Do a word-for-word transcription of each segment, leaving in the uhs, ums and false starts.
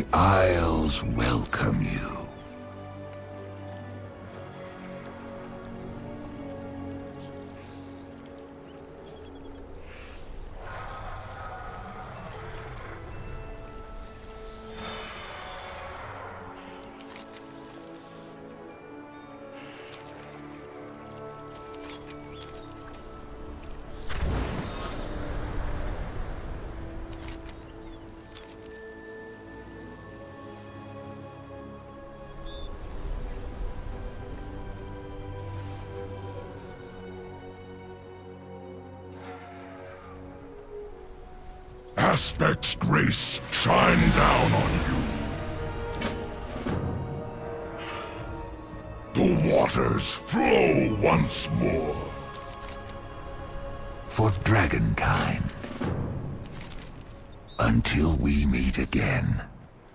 The Isles welcome you. Aspect's grace shine down on you. The waters flow once more. For Dragonkind. Until we meet again.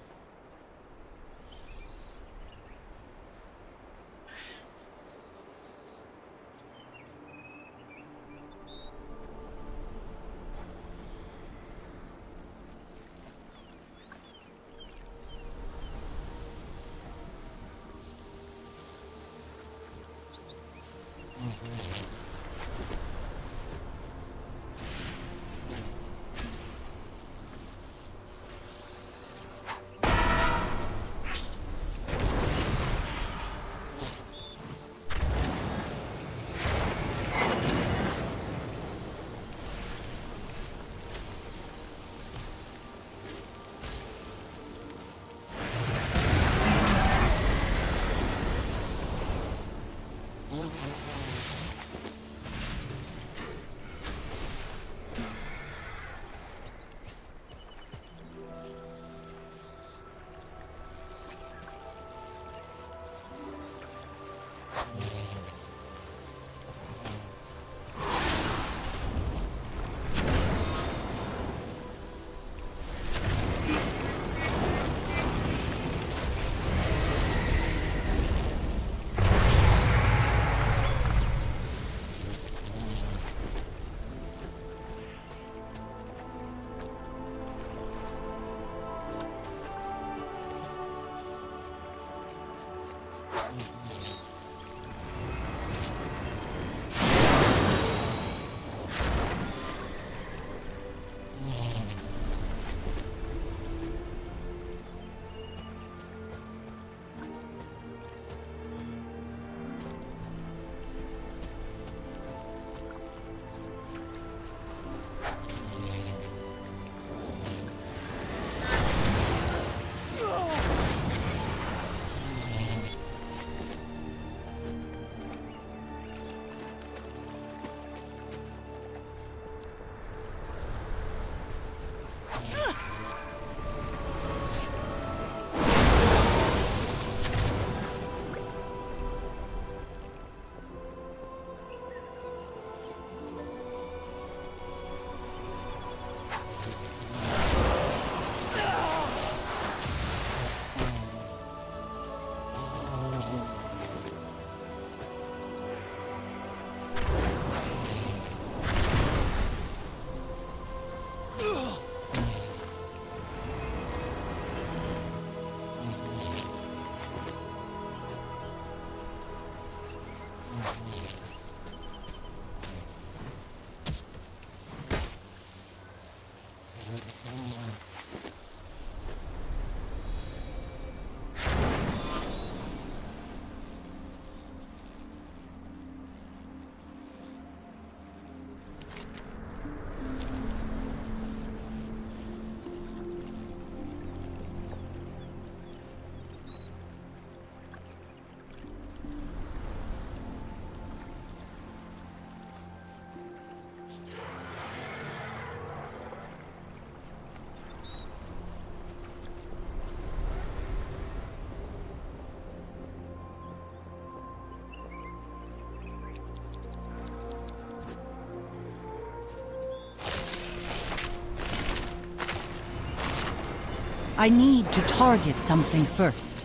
I need to target something first.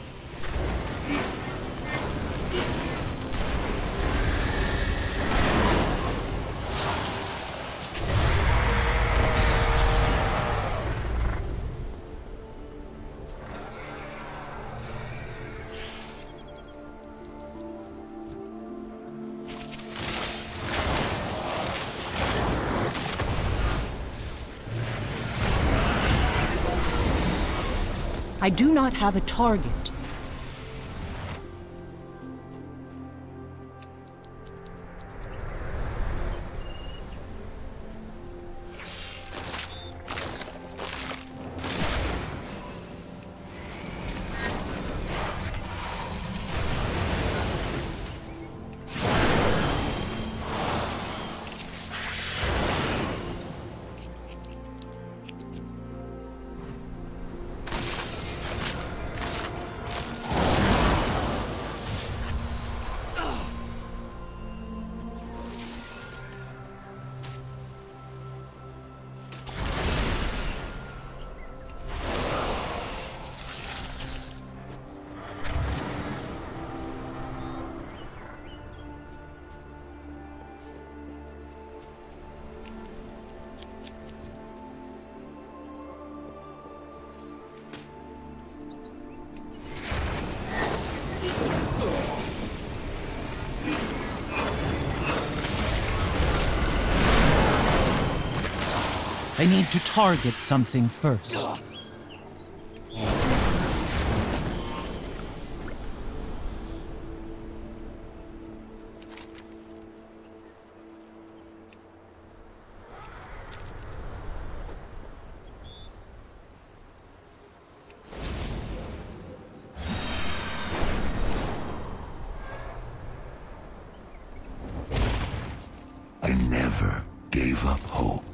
I do not have a target. I need to target something first. I never gave up hope.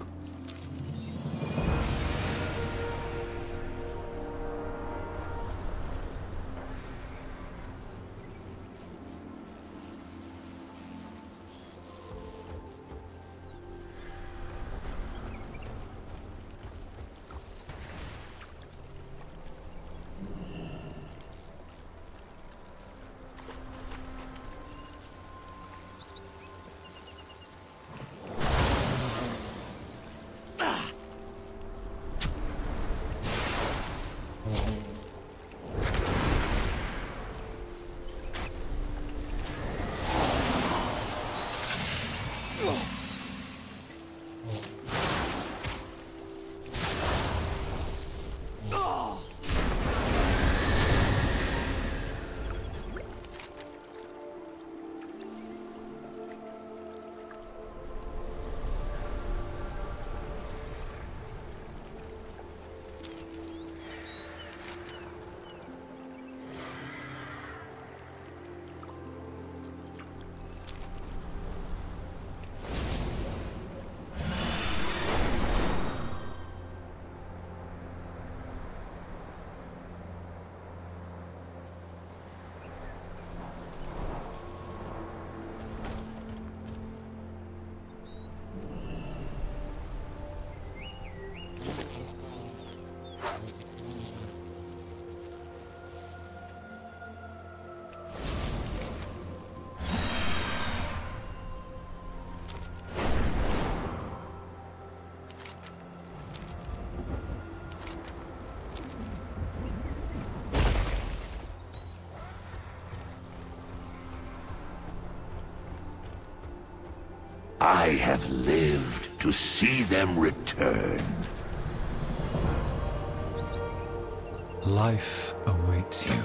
I have lived to see them return. Life awaits you.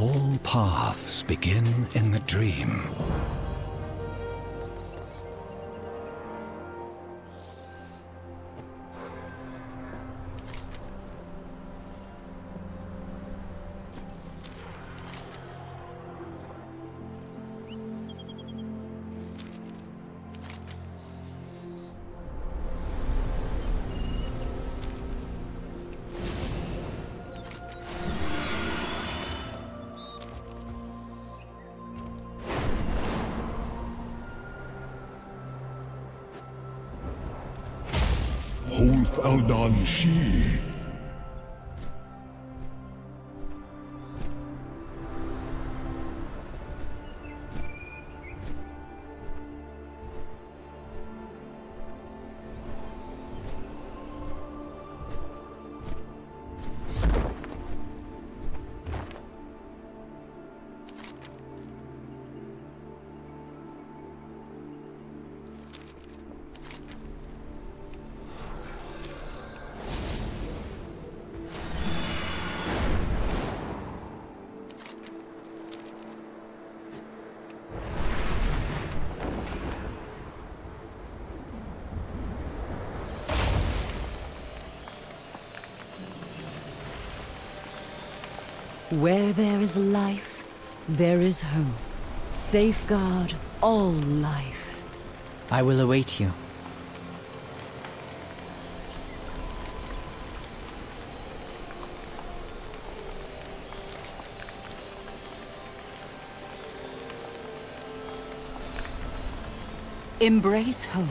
All paths begin in the dream. Holth Aldan Shi. Where there is life, there is hope. Safeguard all life. I will await you. Embrace hope.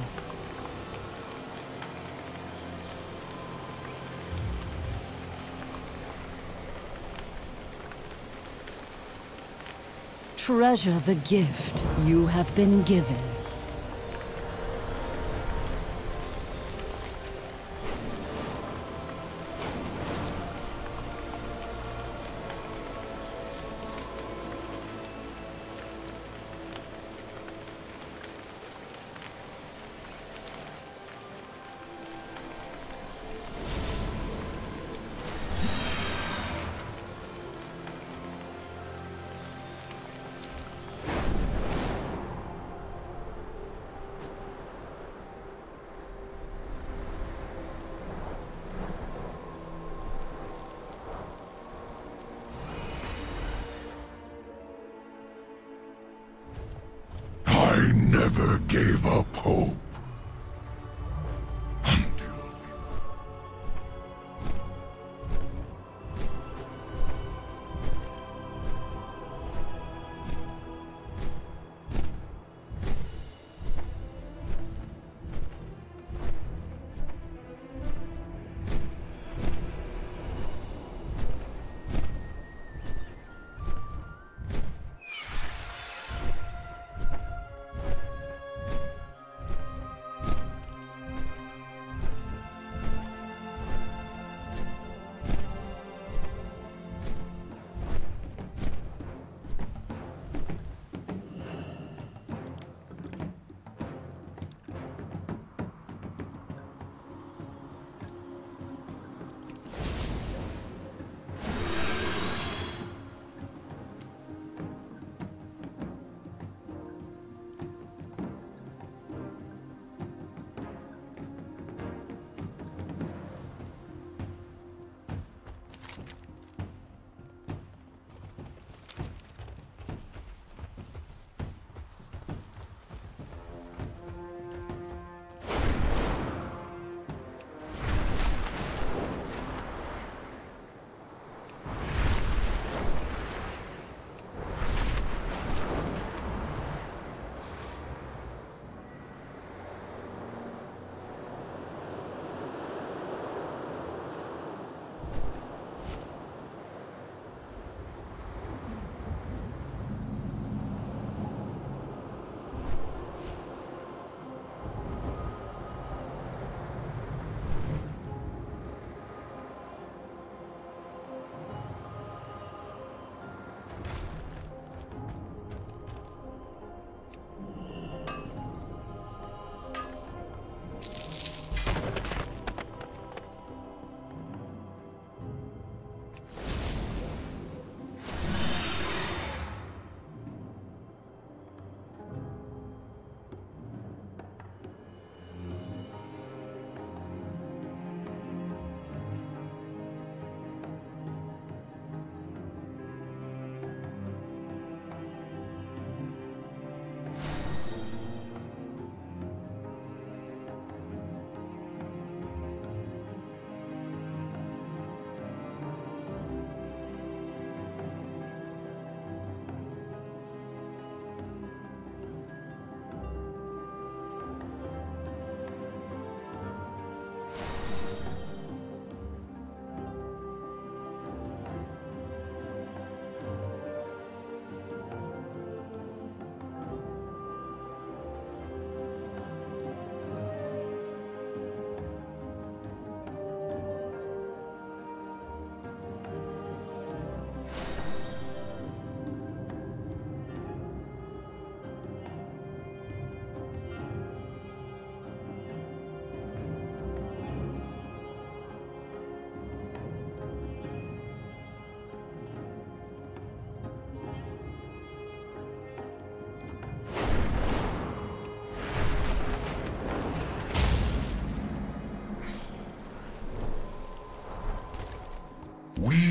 Treasure the gift you have been given. I never gave up hope. Until...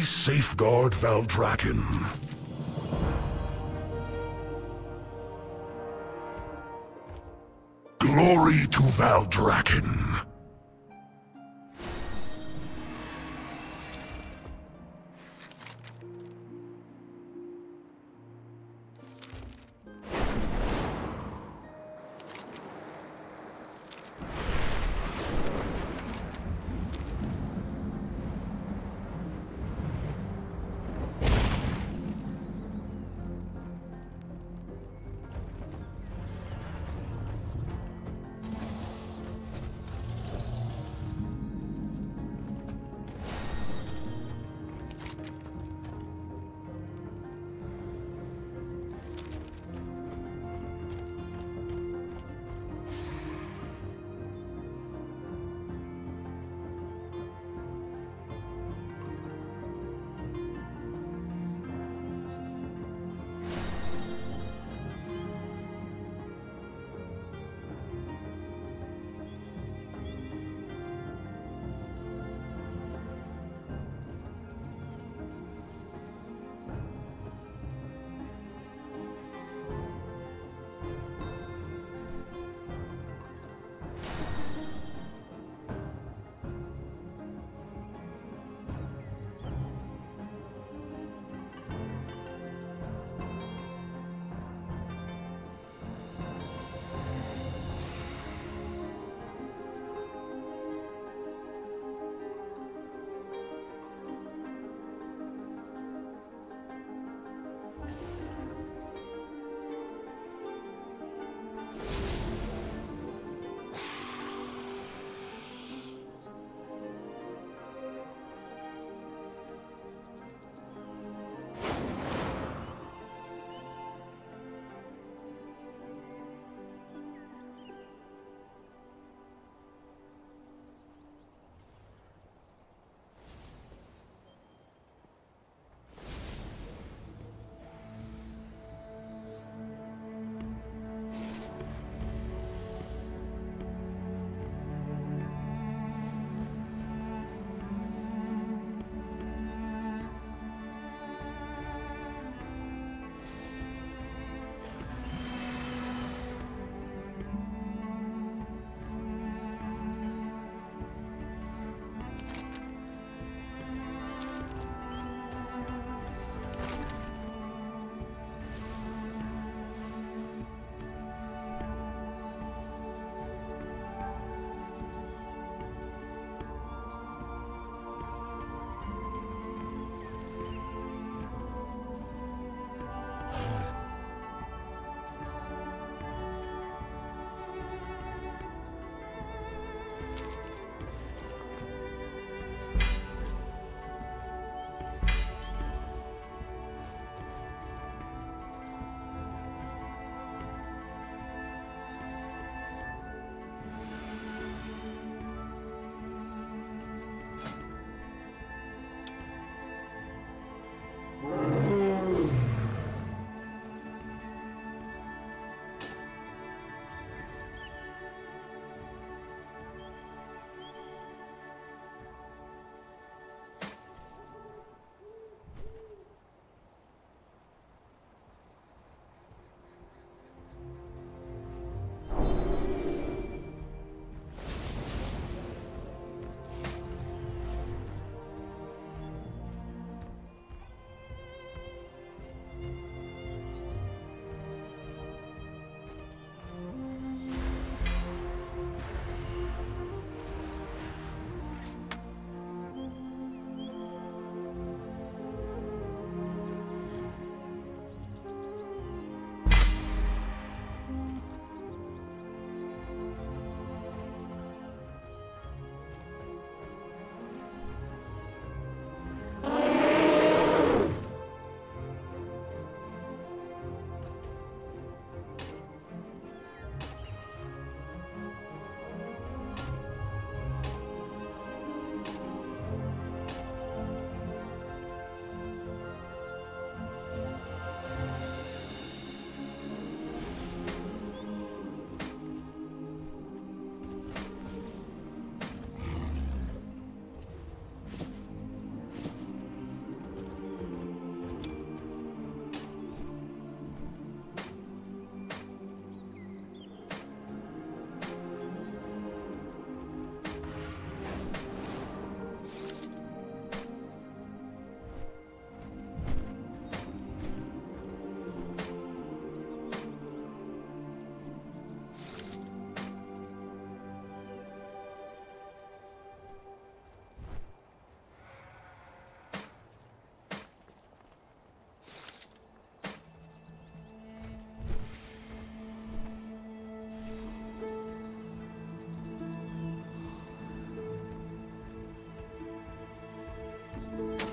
We safeguard Valdrakken. Glory to Valdrakken.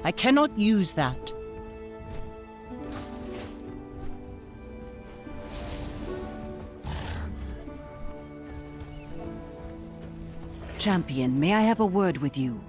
I cannot use that. Champion, may I have a word with you?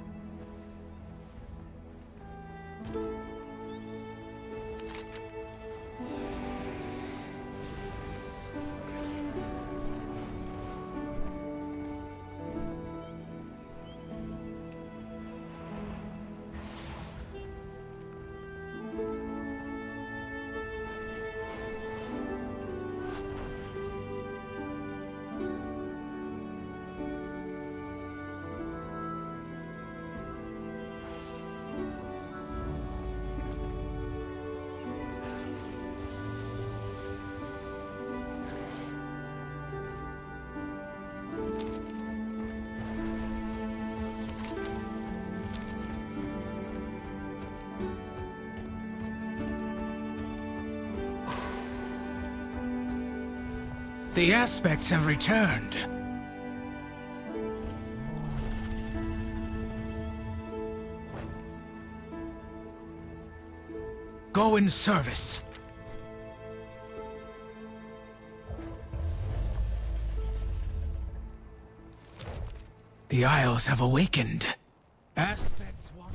The aspects have returned. Go in service. The Isles have awakened. Aspects want...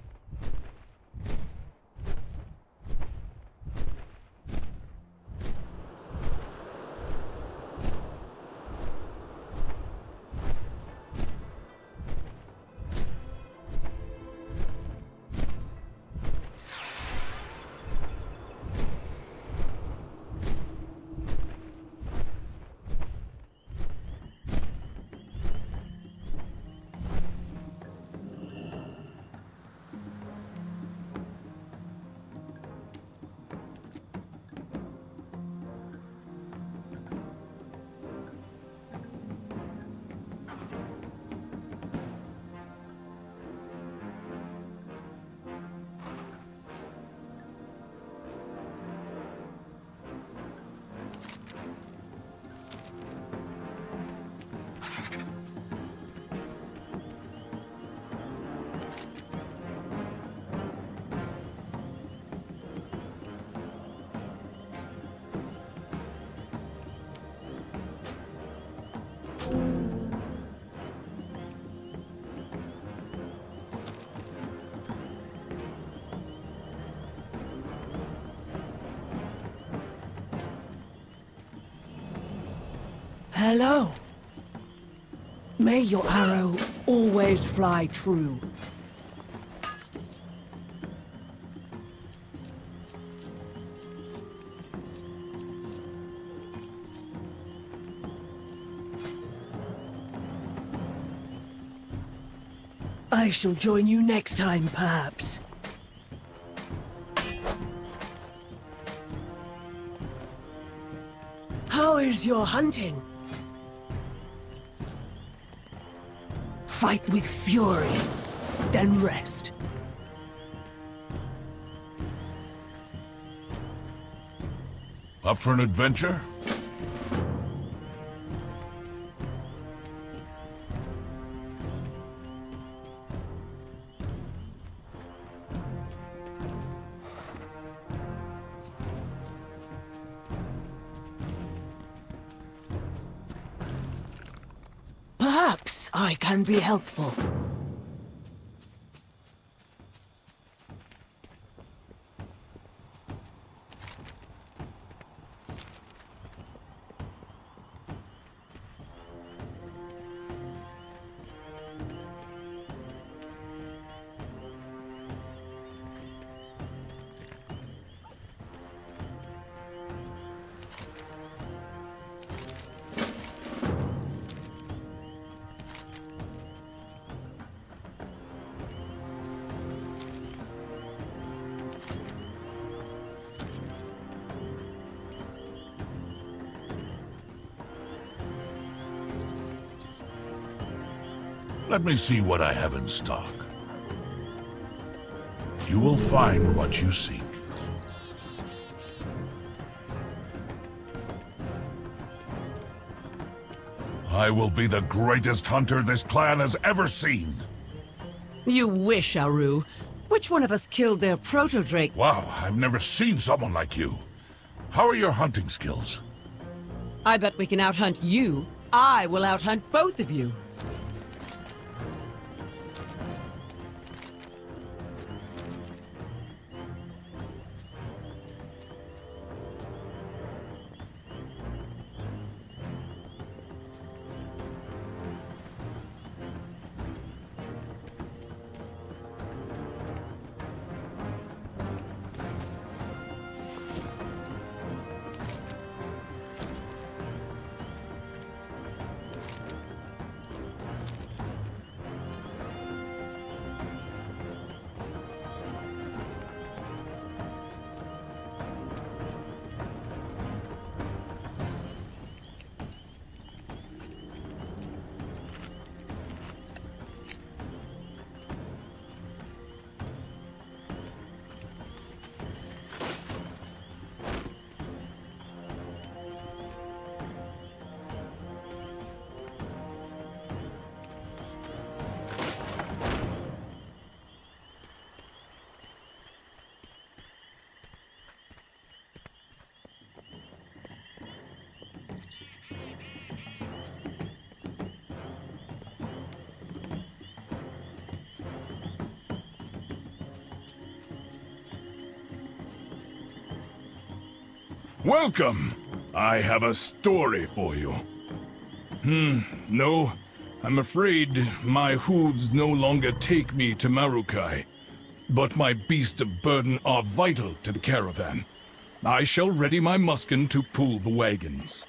Hello. May your arrow always fly true. I shall join you next time, perhaps. How is your hunting? Fight with fury, then rest. Up for an adventure? Perhaps I can be helpful. Let me see what I have in stock. You will find what you seek. I will be the greatest hunter this clan has ever seen. You wish, Aru. Which one of us killed their proto-drake? Wow, I've never seen someone like you. How are your hunting skills? I bet we can outhunt you. I will outhunt both of you. Welcome! I have a story for you. Hmm, no. I'm afraid my hooves no longer take me to Marukai. But my beasts of burden are vital to the caravan. I shall ready my muskin to pull the wagons.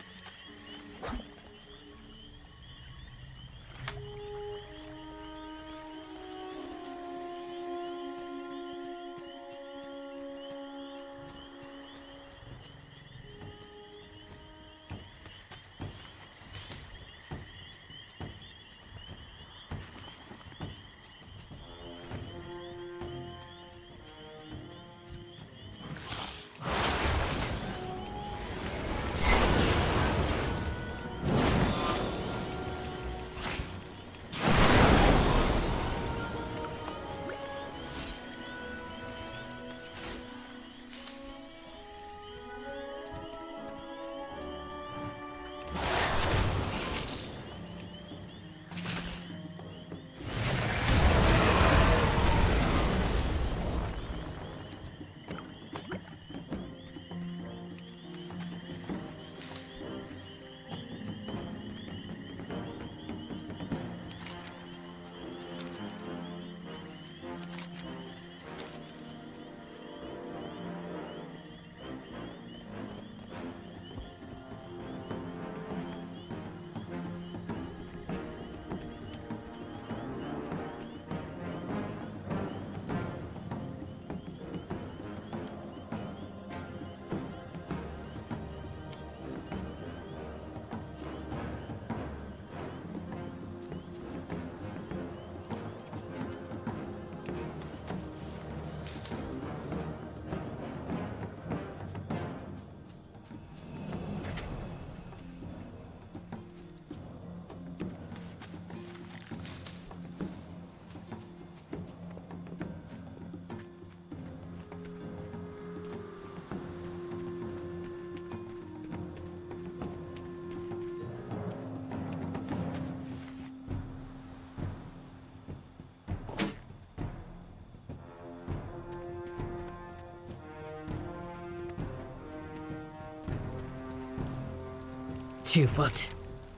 Two foot.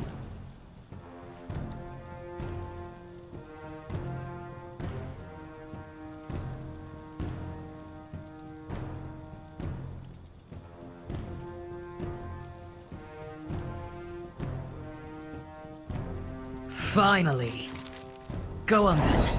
Finally. Go on then.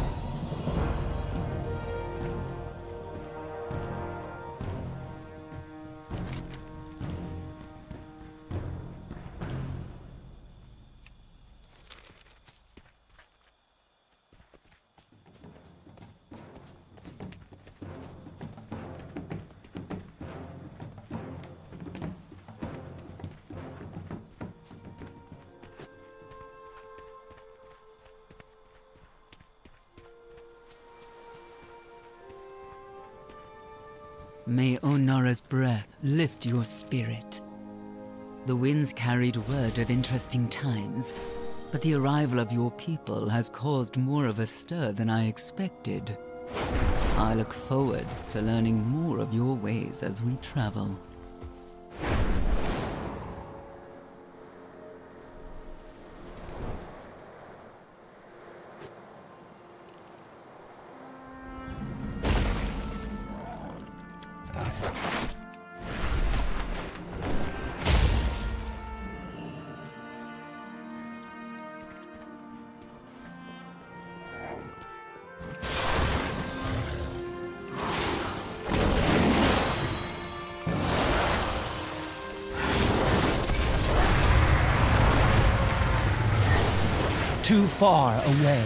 May Onara's breath lift your spirit. The winds carried word of interesting times, but the arrival of your people has caused more of a stir than I expected. I look forward to learning more of your ways as we travel. Too far away.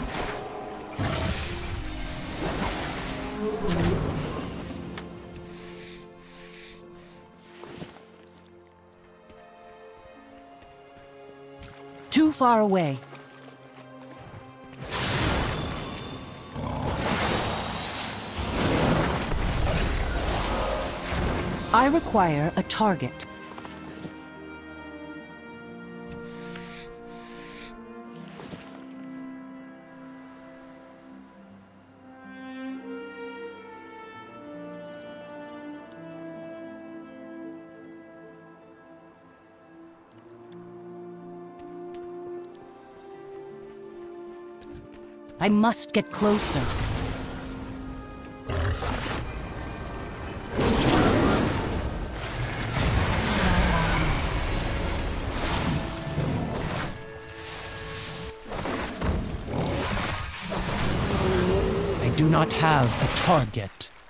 Too far away. I require a target. I must get closer. I do not have a target.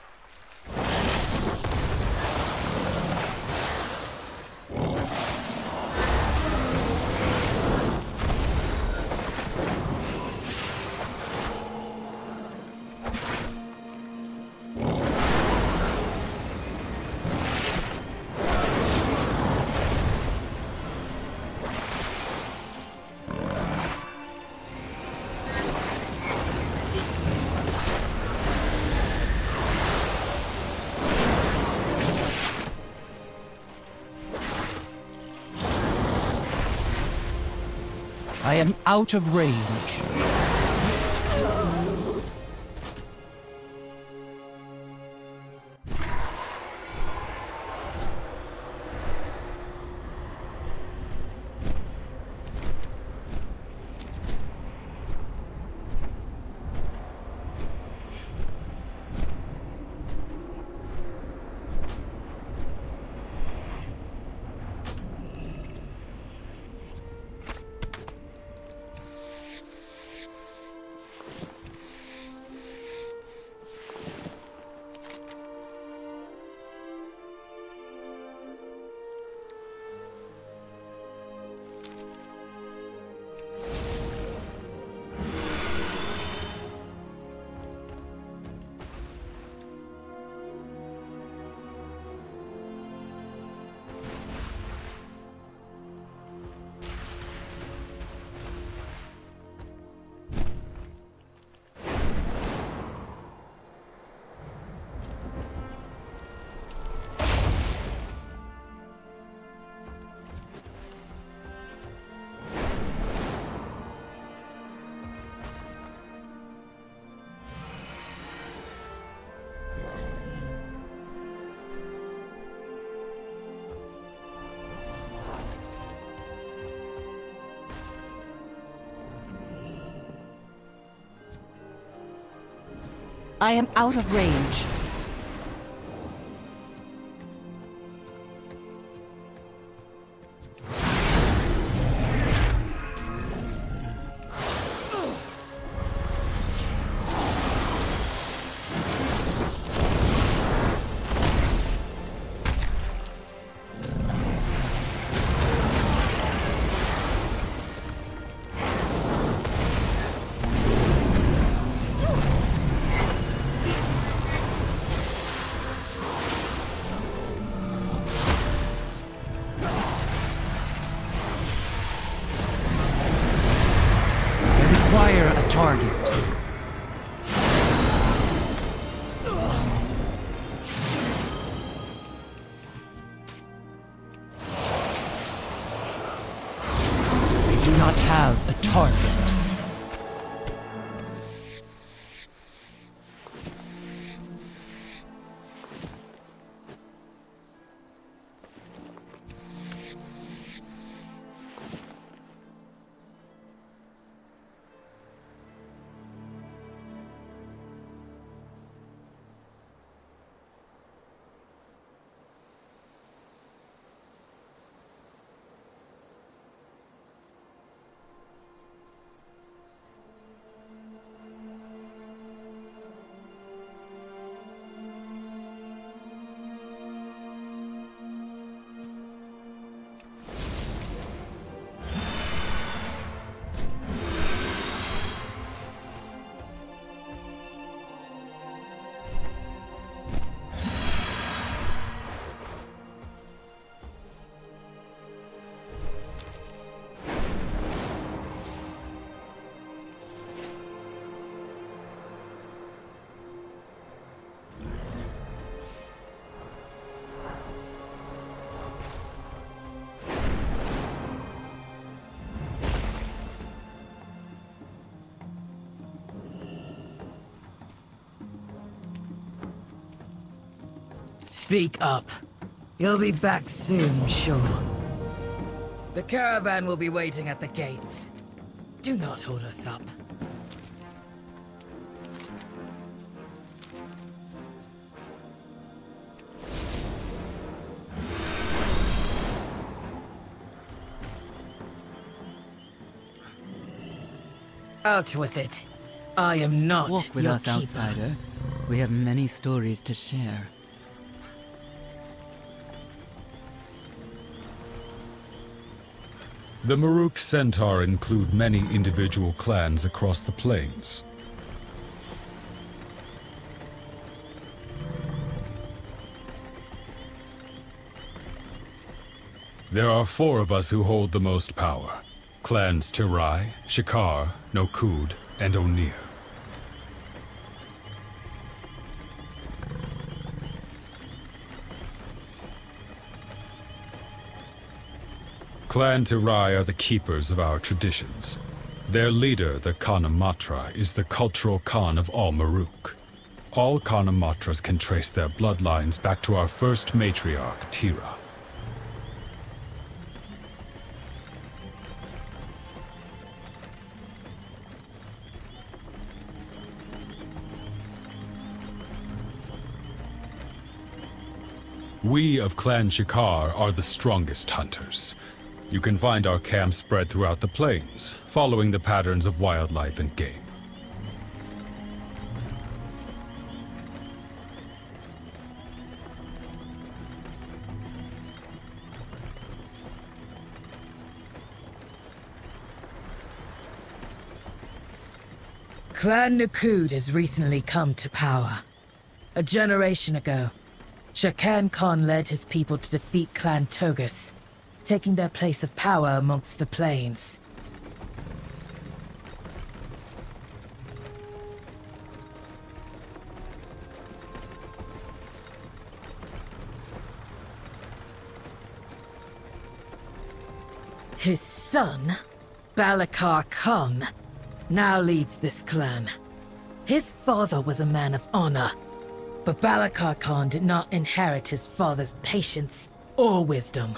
I am out of range. I am out of range. Target. Speak up. You'll be back soon, sure. The caravan will be waiting at the gates. Do not hold us up. Out with it. I am not Walk with your us, keeper. outsider. We have many stories to share. The Maruk Centaur include many individual clans across the plains. There are four of us who hold the most power. Clans Tirai, Shikar, Nokud, and Onir. Clan Tirai are the keepers of our traditions. Their leader, the Khanamatra, is the cultural Khan of all Maruk. All Khanamatras can trace their bloodlines back to our first matriarch, Tira. We of Clan Shikar are the strongest hunters. You can find our camps spread throughout the plains, following the patterns of wildlife and game. Clan Nokud has recently come to power. A generation ago, Shakan Khan led his people to defeat Clan Togus, taking their place of power amongst the plains. His son, Balakar Khan, now leads this clan. His father was a man of honor, but Balakar Khan did not inherit his father's patience or wisdom.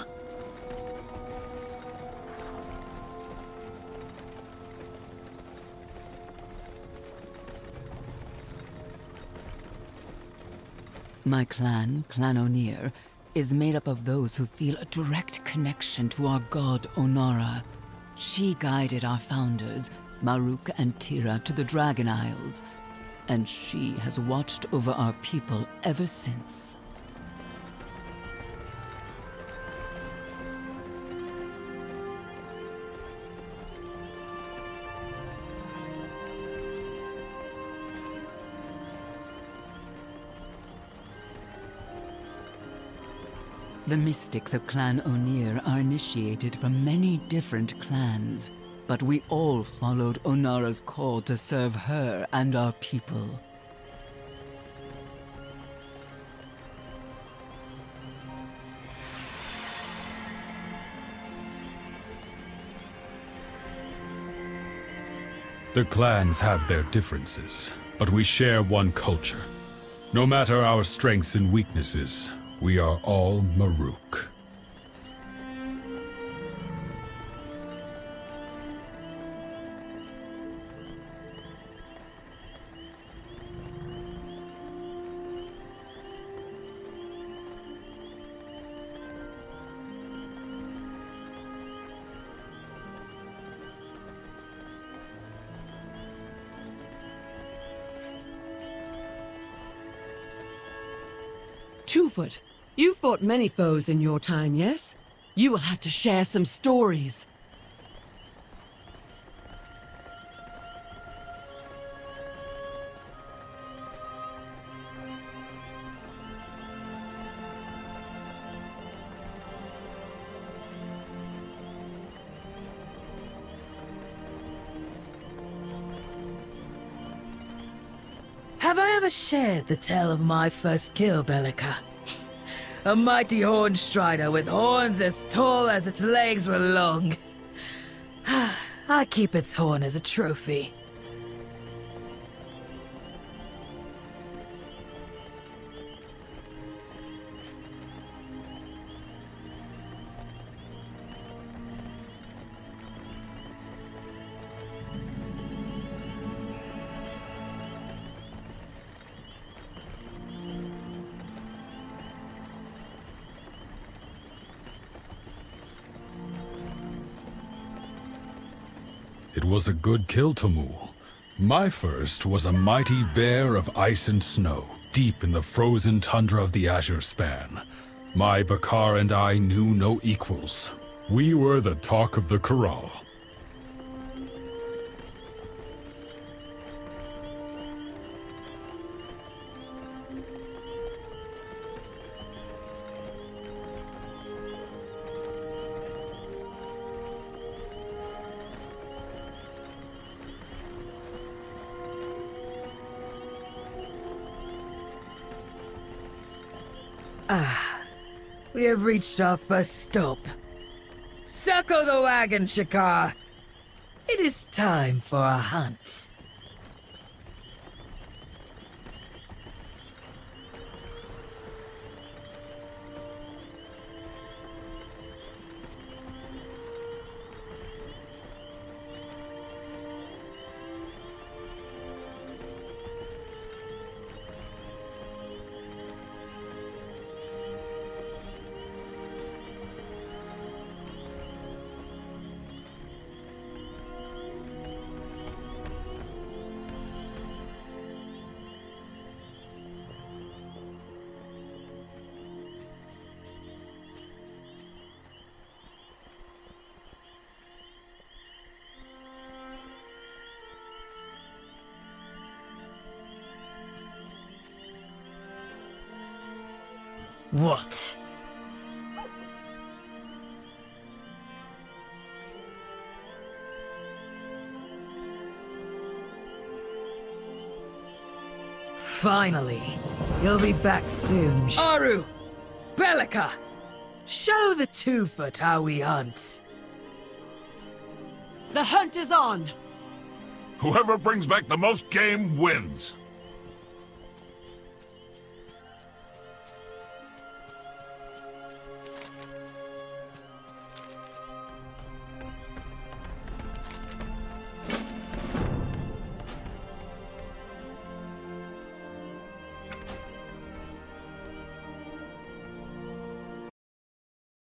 My clan, Clan Onir, is made up of those who feel a direct connection to our god Onara. She guided our founders, Maruk and Tira, to the Dragon Isles, and she has watched over our people ever since. The mystics of Clan Onir are initiated from many different clans, but we all followed Onara's call to serve her and our people. The clans have their differences, but we share one culture. No matter our strengths and weaknesses, we are all Maruk. Twofoot, you fought many foes in your time, yes? You will have to share some stories. Have I ever shared the tale of my first kill, Bellica? A mighty horn strider with horns as tall as its legs were long. I keep its horn as a trophy. It was a good kill, Tamul. My first was a mighty bear of ice and snow, deep in the frozen tundra of the Azure Span. My Bakar and I knew no equals. We were the talk of the Corral. Ah, we have reached our first stop. Circle the wagon, Shakar. It is time for a hunt. What? Finally. You'll be back soon. Aru! Bellica! Show the two-foot how we hunt. The hunt is on! Whoever brings back the most game wins.